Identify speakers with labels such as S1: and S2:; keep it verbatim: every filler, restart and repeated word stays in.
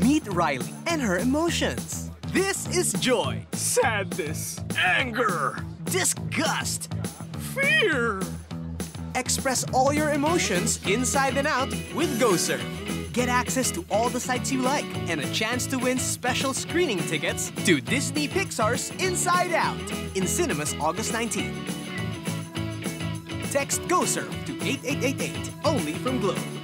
S1: Meet Riley and her emotions. This is joy,
S2: Sadness. Anger.
S1: disgust.
S2: Fear.
S1: Express all your emotions inside and out with GoSurf. Get access to all the sites you like and a chance to win special screening tickets to Disney Pixar's Inside Out in cinemas August nineteenth. Text GoSurf to eight eight eight eight only from Globe.